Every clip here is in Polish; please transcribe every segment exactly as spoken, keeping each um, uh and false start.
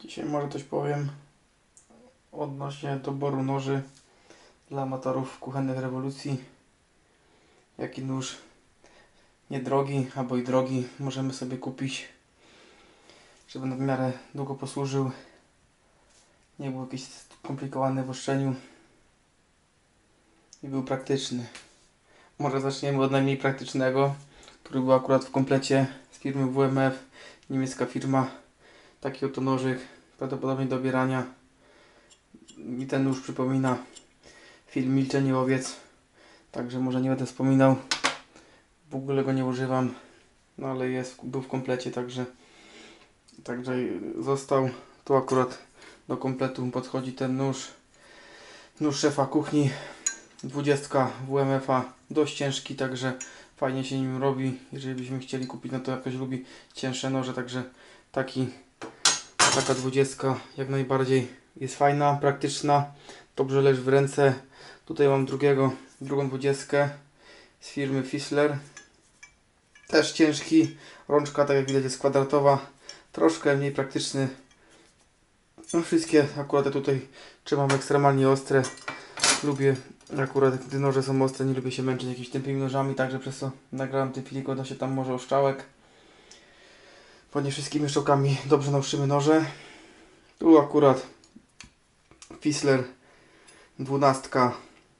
Dzisiaj może coś powiem odnośnie doboru noży dla amatorów kuchennych rewolucji. Jaki nóż niedrogi albo i drogi możemy sobie kupić, żeby na w miarę długo posłużył, nie był jakiś skomplikowany w oszczeniu i był praktyczny. Może zaczniemy od najmniej praktycznego, który był akurat w komplecie z firmy W M F, niemiecka firma. Taki oto nożyk, prawdopodobnie do obierania. Mi ten nóż przypomina film Milczenie owiec, także może nie będę wspominał. W ogóle go nie używam, no ale jest, był w komplecie, także, także został. Tu akurat do kompletu podchodzi ten nóż. Nóż szefa kuchni, dwudziestka W M F a, dość ciężki, także fajnie się nim robi. Jeżeli byśmy chcieli kupić, no to jak ktoś lubi cięższe noże, także taki, taka dwudziestka jak najbardziej jest fajna, praktyczna, dobrze leży w ręce. Tutaj mam drugiego, drugą dwudziestkę z firmy Fischler. Też ciężki, rączka tak jak widać jest kwadratowa, troszkę mniej praktyczny. No wszystkie akurat ja tutaj trzymam ekstremalnie ostre. Lubię akurat, gdy noże są ostre, nie lubię się męczyć jakimiś tępymi nożami, także przez to nagrałem ten filmik odnośnie tam może oszczałek. Bo nie wszystkimi szczałkami dobrze nauszymy noże. Tu akurat Fischler dwunastka.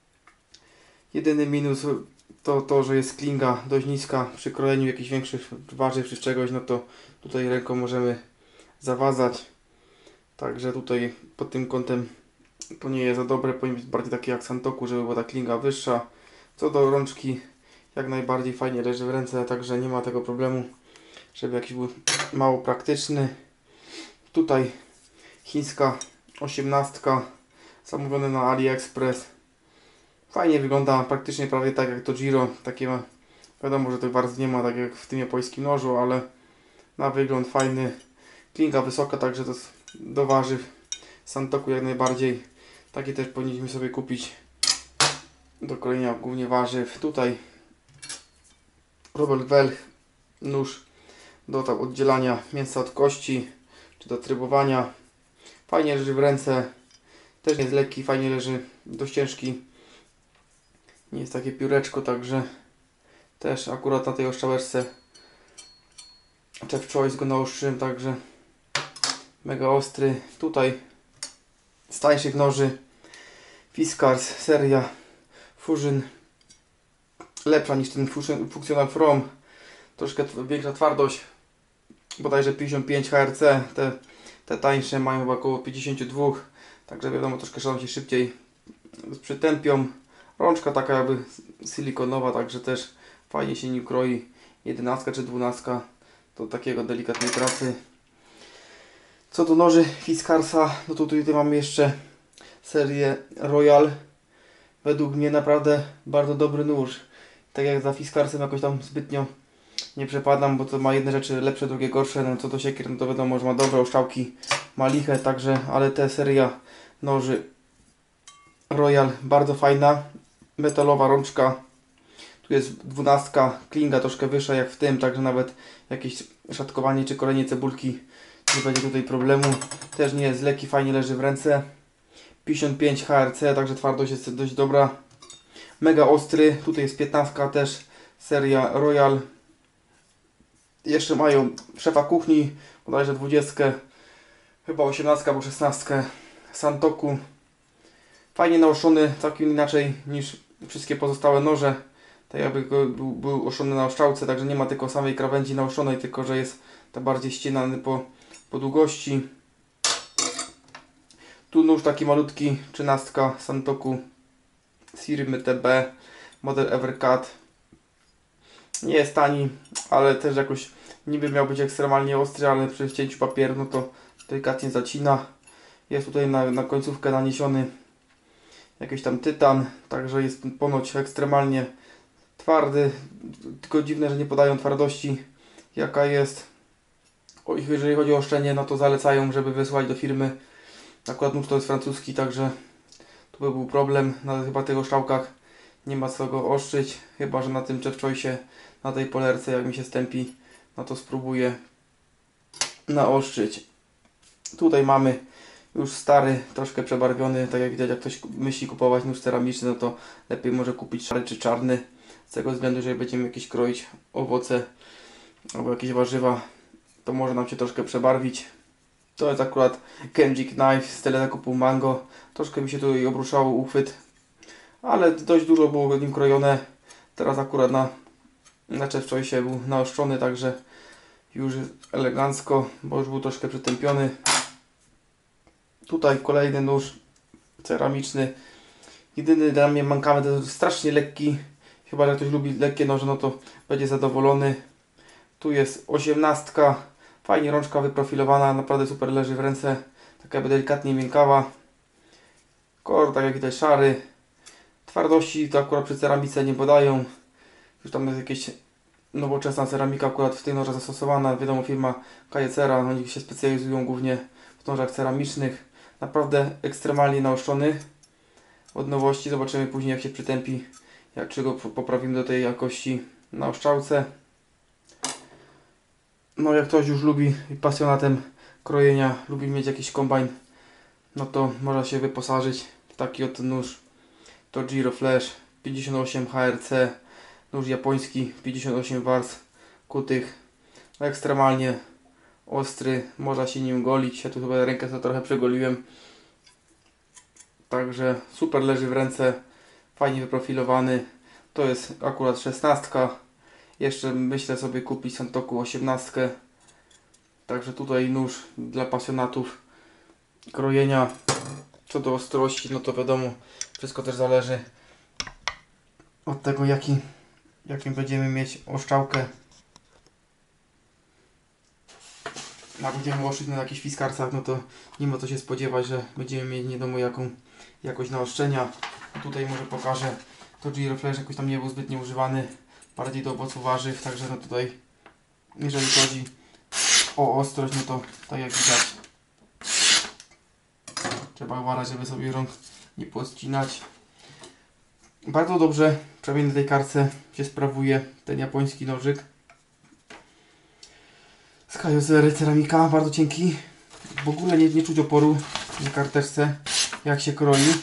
Jedyny minus to to, że jest klinga dość niska. Przy krojeniu jakichś większych warzyw czy czegoś, no to tutaj ręką możemy zawadzać. Także tutaj pod tym kątem to nie jest za dobre. Powinien być bardziej taki jak Santoku, żeby była ta klinga wyższa. Co do rączki, jak najbardziej fajnie leży w ręce, także nie ma tego problemu, żeby jakiś był mało praktyczny. Tutaj chińska osiemnastka, zamówione na AliExpress. Fajnie wygląda, praktycznie prawie tak jak to Giro. Takie ma, wiadomo, że tych warstw nie ma tak jak w tym japońskim nożu, ale na wygląd fajny. Klinga wysoka, także to jest do warzyw. Santoku jak najbardziej. Takie też powinniśmy sobie kupić do krojenia głównie warzyw. Tutaj Robert Welch, nóż do tam oddzielania mięsa od kości, czy do trybowania. Fajnie leży w ręce, też jest lekki, fajnie leży, dość ciężki. Nie jest takie pióreczko, także też akurat na tej oszczałeczce Chef Choice go naostrzyłem, także mega ostry. Tutaj z tańszych noży Fiskars seria Fusion, lepsza niż ten Functional From, troszkę większa twardość, bodajże pięćdziesiąt pięć H R C, te, te tańsze mają chyba około pięćdziesiąt dwa, także wiadomo, troszkę szalą się szybciej przytępią. Rączka taka jakby silikonowa, także też fajnie się nim kroi. jedenastka czy dwunastka do takiego delikatnej pracy. Co do noży Fiskarsa, no to tutaj mamy jeszcze serię Royal. Według mnie naprawdę bardzo dobry nóż. Tak jak za Fiskarsem jakoś tam zbytnio nie przepadam, bo to ma jedne rzeczy lepsze, drugie gorsze. No co do siekier, no to wiadomo, że ma dobre oszczałki, ma liche, także, ale ta seria noży Royal bardzo fajna. Metalowa rączka. Tu jest dwunastka, klinga troszkę wyższa jak w tym, także nawet jakieś szatkowanie czy kolenie cebulki nie będzie tutaj problemu. Też nie jest lekki, fajnie leży w ręce. pięćdziesiąt pięć H R C, także twardość jest dość dobra. Mega ostry, tutaj jest piętnastka też, seria Royal. Jeszcze mają szefa kuchni, bodajże dwudziestkę, chyba osiemnastkę albo szesnastkę Santoku. Fajnie naoszczony, całkiem inaczej niż wszystkie pozostałe noże. Tak jakby był, był oszczony na oszczałce, także nie ma tylko samej krawędzi naoszczonej, tylko że jest to bardziej ścinany po, po długości. Tu nóż taki malutki, trzynastka Santoku z firmy T B, model Evercut. Nie jest tani, ale też jakoś niby miał być ekstremalnie ostry, ale przy wcięciu papieru no to delikatnie zacina. Jest tutaj na, na końcówkę naniesiony jakiś tam tytan, także jest ponoć ekstremalnie twardy, tylko dziwne, że nie podają twardości jaka jest. O, jeżeli chodzi o oszczenie, no to zalecają, żeby wysłać do firmy. Akurat nóż to jest francuski, także tu by był problem. Na chyba tych oszczałkach nie ma co go oszczyć, chyba że na tym Chef Choice, na tej polerce jak mi się stępi, no to spróbuję naoszczyć. Tutaj mamy już stary, troszkę przebarwiony, tak jak widać, jak ktoś myśli kupować nóż ceramiczny, no to lepiej może kupić szary czy czarny. Z tego względu, że będziemy jakieś kroić owoce albo jakieś warzywa, to może nam się troszkę przebarwić. To jest akurat Kenjik Knife z telezakupu Mango. Troszkę mi się tutaj obruszało uchwyt, ale dość dużo było nim krojone. Teraz akurat na, na wczoraj się był naoszczony, także już elegancko, bo już był troszkę przytępiony. Tutaj kolejny nóż ceramiczny. Jedyny dla mnie mankament to jest strasznie lekki. Chyba, że ktoś lubi lekkie noże, no to będzie zadowolony. Tu jest osiemnastka. Fajnie rączka wyprofilowana, naprawdę super leży w ręce. Taka jakby delikatnie miękkawa. Kolor, tak jak widać, szary. Twardości to akurat przy ceramice nie podają. Już tam jest jakieś nowoczesna ceramika akurat w tych nożach zastosowana. Wiadomo, firma Kyocera, oni się specjalizują głównie w nożach ceramicznych. Naprawdę ekstremalnie naoszczony od nowości. Zobaczymy później, jak się przytępi, jak czy go poprawimy do tej jakości na oszczałce. No jak ktoś już lubi i pasjonatem krojenia, lubi mieć jakiś kombajn, no to można się wyposażyć w taki oto nóż. To Giro Flash pięćdziesiąt osiem H R C, nóż japoński, pięćdziesiąt osiem warstw kutych, no ekstremalnie ostry, można się nim golić. Ja tu chyba rękę sobie trochę przegoliłem. Także super leży w ręce, fajnie wyprofilowany. To jest akurat szesnastka. Jeszcze myślę sobie kupić Santoku osiemnastkę. Także tutaj nóż dla pasjonatów krojenia. Co do ostrości, no to wiadomo, wszystko też zależy od tego, jaki, jakim będziemy mieć oszczałkę. Jak będziemy oszyć na jakichś fiskarcach, no to nie ma co się spodziewać, że będziemy mieć nie wiadomo jaką jakość naoszczenia. Tutaj może pokażę, to Giro Flash jakoś tam nie był zbytnio używany, bardziej do owoców, warzyw, także no tutaj jeżeli chodzi o ostrość, no to tak jak widać, trzeba uważać, żeby sobie rąk nie podcinać. Bardzo dobrze, przynajmniej na tej kartce się sprawuje ten japoński nożyk z Kyocery ceramika, bardzo cienki. W ogóle nie, nie czuć oporu na karteczce, jak się kroi.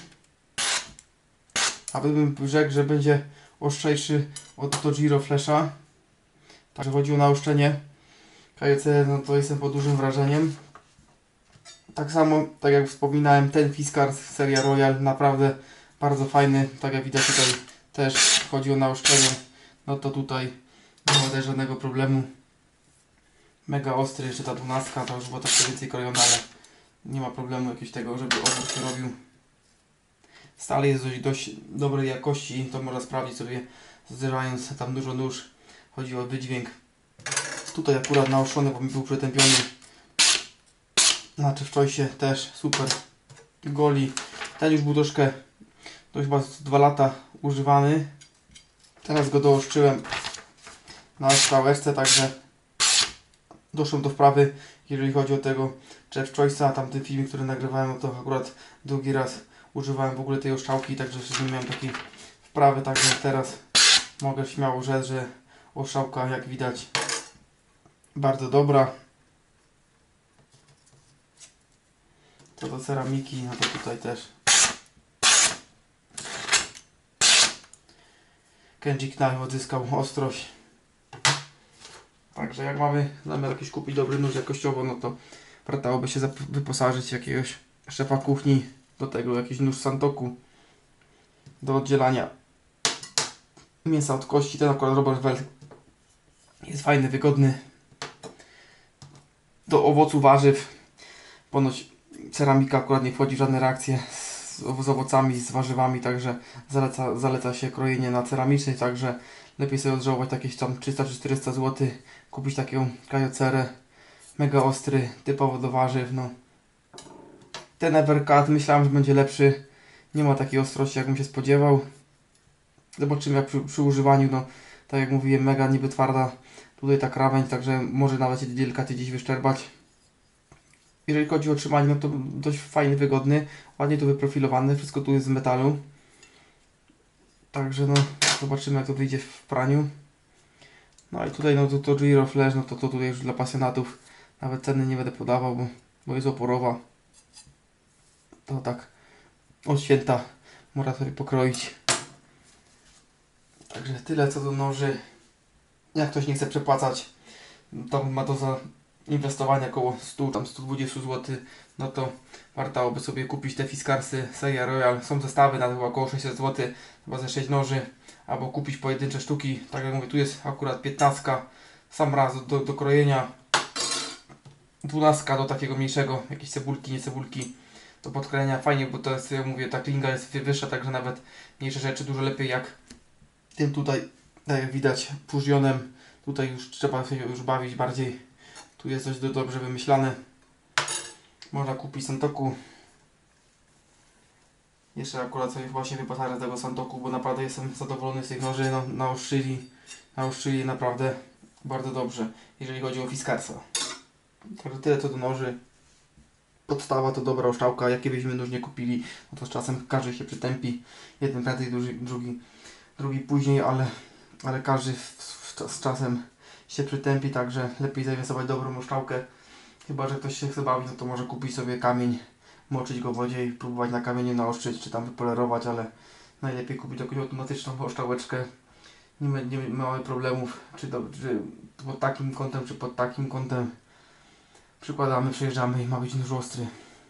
A bym rzekł, że będzie ostrzejszy od to Giro Flasha. Także chodzi o naoszczenie Kyocery, no to jestem pod dużym wrażeniem. Tak samo, tak jak wspominałem, ten Fiskars seria Royal, naprawdę bardzo fajny. Tak jak widać tutaj też chodzi o naoszczenie, no to tutaj nie ma też żadnego problemu. Mega ostry, jeszcze ta dwunastka, to już było troszkę więcej krojona, ale nie ma problemu jakiegoś tego, żeby obrót się robił. Stal jest dość, dość dobrej jakości, to można sprawdzić sobie zderzając tam dużo nóż. Chodzi o wydźwięk. Tutaj akurat naoszczony, bo mi był przetępiony. Znaczy w Choice też super goli. Ten już był troszkę, to już chyba dwa lata używany. Teraz go dooszczyłem na skałeczce, także doszłem do wprawy, jeżeli chodzi o tego Chef Choice'a. Tamten film, który nagrywałem, to akurat drugi raz używałem w ogóle tej oszczałki, także jeszcze nie miałem takiej wprawy, także teraz mogę śmiało rzec, że oszczałka, jak widać, bardzo dobra. Co do ceramiki, no to tutaj też Kenjik Knife odzyskał ostrość. Także jak mamy zamiar jakiś kupić dobry nóż jakościowo, no to wartałoby się wyposażyć jakiegoś szefa kuchni, do tego jakiś nóż Santoku do oddzielania mięsa od kości. Ten akurat Robert Well jest fajny, wygodny do owoców, warzyw. Ponoć ceramika akurat nie wchodzi w żadne reakcje z, z owocami, z warzywami, także zaleca, zaleca się krojenie na ceramicznej, także lepiej sobie odżałować jakieś tam trzysta czy czterysta złotych, kupić taką Kyocerę, mega ostry, typowo do warzyw. No. Ten Evercut myślałem, że będzie lepszy, nie ma takiej ostrości, jakbym się spodziewał. Zobaczymy jak przy, przy używaniu, no tak jak mówiłem, mega niby twarda tutaj ta krawędź, także może nawet się delikatnie gdzieś wyszczerbać. Jeżeli chodzi o trzymanie, no to dość fajny, wygodny, ładnie to wyprofilowany, wszystko tu jest z metalu. Także no, zobaczymy jak to wyjdzie w praniu. No i tutaj no to, to Giro Flash, no to, to tutaj już dla pasjonatów, nawet ceny nie będę podawał, bo bo jest oporowa. To tak od święta można sobie pokroić. Także tyle co do noży. Jak ktoś nie chce przepłacać, to ma to za inwestowanie około sto, tam sto dwadzieścia złotych, no to warto by sobie kupić te Fiskarsy Seria Royal. Są zestawy na chyba około sześćset złotych, chyba ze sześć noży, albo kupić pojedyncze sztuki. Tak jak mówię, tu jest akurat piętnastka, sam raz do, do krojenia, dwunastka do takiego mniejszego, jakieś cebulki, nie cebulki, do podkrojenia. Fajnie, bo to jest, ja mówię, ta klinga jest wyższa, także nawet mniejsze rzeczy dużo lepiej jak tym tutaj, tak jak widać, fuzjonem. Tutaj już trzeba się już bawić bardziej. Tu jest coś do, dobrze wymyślane. Można kupić Santoku. Jeszcze akurat sobie właśnie wyposażę tego Santoku, bo naprawdę jestem zadowolony z tych noży. No, naostrzyli, naostrzyli naprawdę bardzo dobrze, jeżeli chodzi o Fiskarsa. Także tyle co do noży. Podstawa to dobra oszczałka. Jakie byśmy nóż nie kupili, no to z czasem każdy się przytępi. Jeden prędzej, drugi, drugi, drugi później, ale, ale każdy w, w, z czasem się przytępi, także lepiej zainwestować dobrą oszczałkę. Chyba że ktoś się chce bawić, no to może kupić sobie kamień, moczyć go w wodzie i próbować na kamieniu naostrzyć, czy tam wypolerować, ale najlepiej kupić jakąś automatyczną oszczałeczkę. Nie, ma- nie mamy problemów, czy, do, czy pod takim kątem, czy pod takim kątem. Przykładamy, przejeżdżamy i ma być nóż ostry.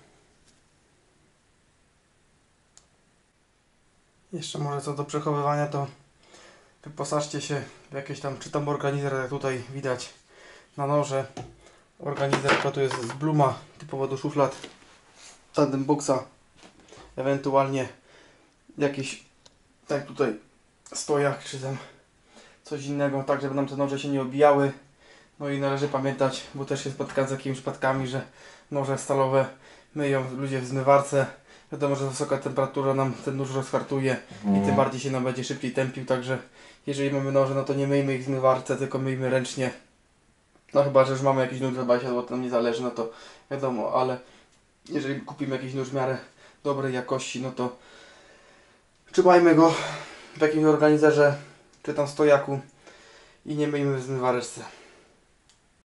Jeszcze może co do przechowywania, to wyposażcie się w jakieś tam, czy tam organizer, jak tutaj widać na noże. Organizer to jest z Bluma, typowo do szuflad, tandem boxa, ewentualnie jakieś, tak tutaj, stojak, czy tam coś innego, tak żeby nam te noże się nie obijały. No i należy pamiętać, bo też się spotkałem z takimi przypadkami, że noże stalowe myją ludzie w zmywarce. Wiadomo, że wysoka temperatura nam ten nóż rozhartuje i tym bardziej się nam będzie szybciej tępił, także jeżeli mamy noże, no to nie myjmy ich w zmywarce, tylko myjmy ręcznie. No chyba, że już mamy jakiś nóż za dwadzieścia złotych, nam nie zależy, no to wiadomo, ale jeżeli kupimy jakiś nóż w miarę dobrej jakości, no to trzymajmy go w jakimś organizerze, czy tam stojaku i nie myjmy w zmywareczce.